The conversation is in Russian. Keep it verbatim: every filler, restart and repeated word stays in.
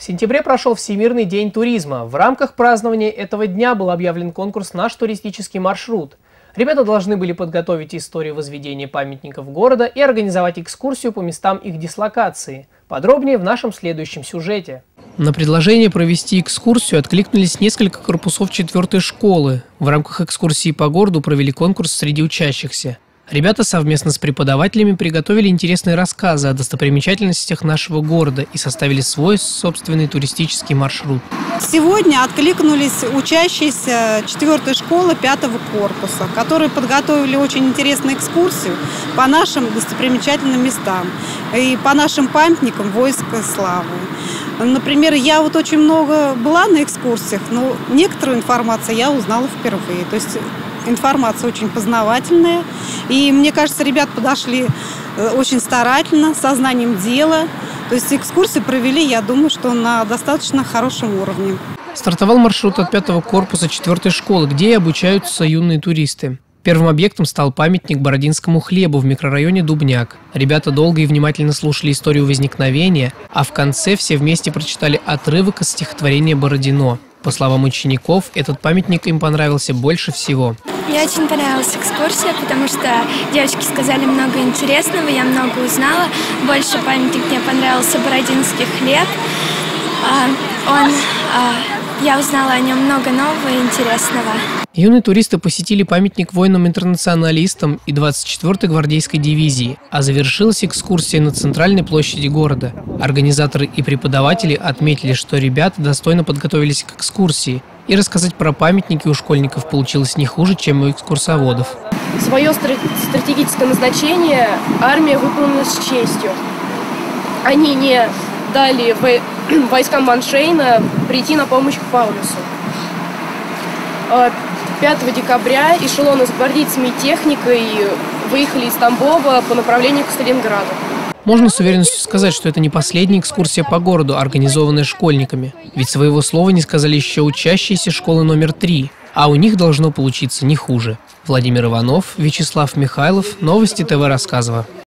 В сентябре прошел Всемирный день туризма. В рамках празднования этого дня был объявлен конкурс «Наш туристический маршрут». Ребята должны были подготовить историю возведения памятников города и организовать экскурсию по местам их дислокации. Подробнее в нашем следующем сюжете. На предложение провести экскурсию откликнулись несколько корпусов четвертой школы. В рамках экскурсии по городу провели конкурс среди учащихся. Ребята совместно с преподавателями приготовили интересные рассказы о достопримечательностях нашего города и составили свой собственный туристический маршрут. Сегодня откликнулись учащиеся четвертой школы пятого корпуса, которые подготовили очень интересную экскурсию по нашим достопримечательным местам и по нашим памятникам войска славы. Например, я вот очень много была на экскурсиях, но некоторую информацию я узнала впервые. То есть информация очень познавательная. И мне кажется, ребят подошли очень старательно, со знанием дела. То есть экскурсию провели, я думаю, что на достаточно хорошем уровне. Стартовал маршрут от пятого корпуса четвертой школы, где и обучаются юные туристы. Первым объектом стал памятник бородинскому хлебу в микрорайоне Дубняк. Ребята долго и внимательно слушали историю возникновения, а в конце все вместе прочитали отрывок из стихотворения Бородино. По словам учеников, этот памятник им понравился больше всего. Мне очень понравилась экскурсия, потому что девочки сказали много интересного, я много узнала. Больше памятник мне понравился бородинский хлеб. Он, я узнала о нем много нового и интересного. Юные туристы посетили памятник воинам-интернационалистам и двадцать четвёртой гвардейской дивизии, а завершилась экскурсия на центральной площади города. Организаторы и преподаватели отметили, что ребята достойно подготовились к экскурсии, и рассказать про памятники у школьников получилось не хуже, чем у экскурсоводов. Свое стратегическое назначение армия выполнила с честью. Они не дали войскам Маншейна прийти на помощь к Паулюсу. пятого декабря эшелоны с гвардейцами и техникой выехали из Тамбова по направлению к Сталинграду. Можно с уверенностью сказать, что это не последняя экскурсия по городу, организованная школьниками. Ведь своего слова не сказали еще учащиеся школы номер три, а у них должно получиться не хуже. Владимир Иванов, Вячеслав Михайлов, Новости ТВ Рассказово.